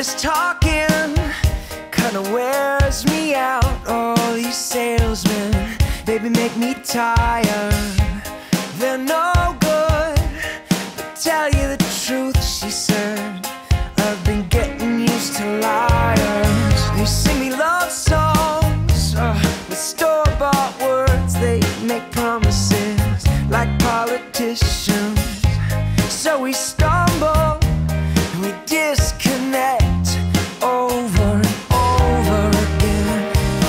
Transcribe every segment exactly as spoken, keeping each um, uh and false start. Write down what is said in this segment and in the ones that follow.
this talking kinda wears me out. All these salesmen, baby, make me tired. They're no good, but tell you the truth, she said, I've been getting used to liars. They sing me love songs uh, with store-bought words. They make promises like politicians. So we stumble and we disconnect over and over again.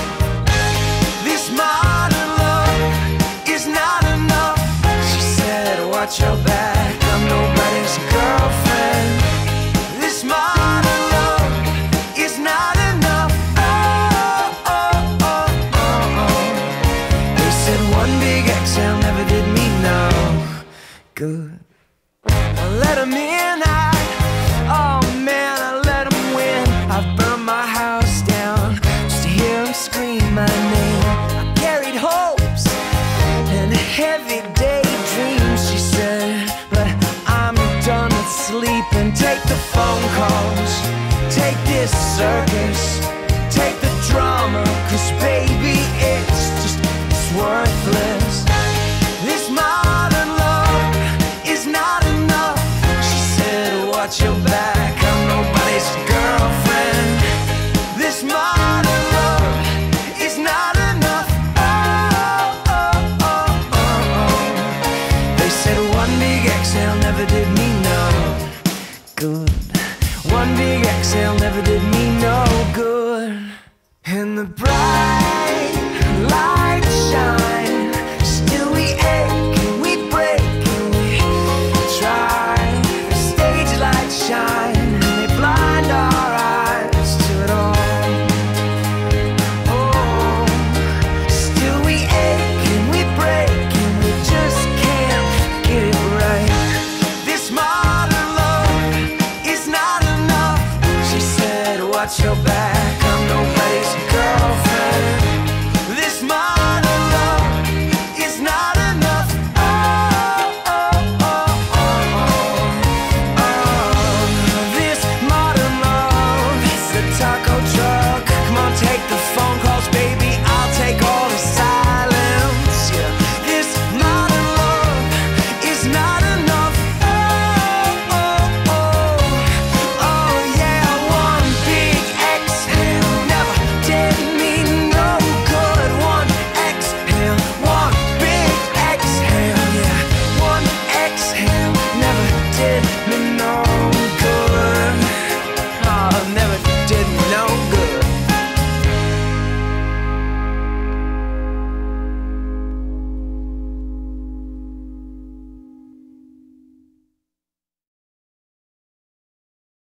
This modern love is not enough, she said, watch your back, I'm nobody's girlfriend. This modern love is not enough. Oh, oh, oh, oh, oh. They said one big exhale never did me no good. I let him in, I, oh man, I let him win. I've burned my house down just to hear him scream my name. I carried hopes and heavy daydreams, she said, but I'm done with sleeping. Take the phone calls, take this circus, take the drama, cause baby, it's just, it's worthless. This modern love is not enough, she said, watch your back, I'm nobody's girlfriend. This modern love is not enough. Oh, oh, oh, oh, oh. They said one big exhale never did me no good. One big exhale never did me no good. And the bright lights shine, still we ache and we break and we try. The stage lights shine and they blind our eyes to it all. Oh, still we ache and we break and we just can't get it right. This modern love is not enough, she said, watch your back.